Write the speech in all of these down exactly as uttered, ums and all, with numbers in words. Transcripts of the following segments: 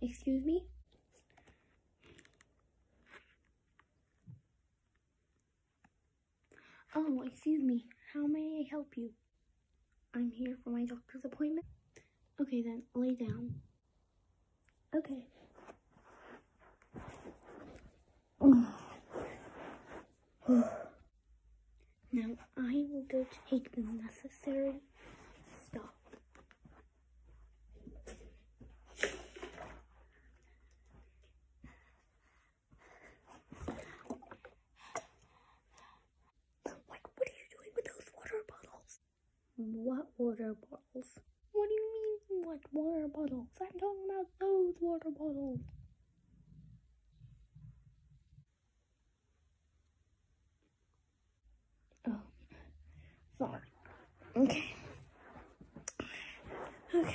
Excuse me? Oh, excuse me. How may I help you? I'm here for my doctor's appointment. Okay then, lay down. Okay. Now I will go take the necessary stuff. Like, what are you doing with those water bottles? What water bottles? What do you mean, what water bottles? I'm talking about those water bottles. Oh, sorry. Okay. Okay.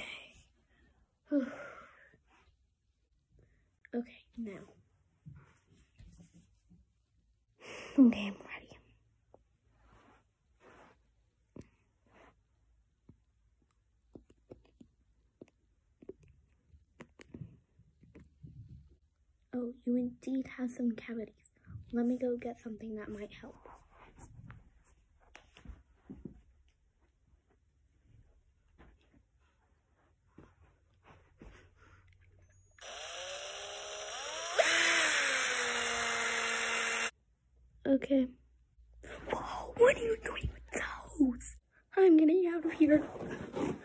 Okay, now. Okay, I'm ready. Oh, you indeed have some cavities. Let me go get something that might help. Okay. Whoa, what are you doing with those? I'm getting out of here.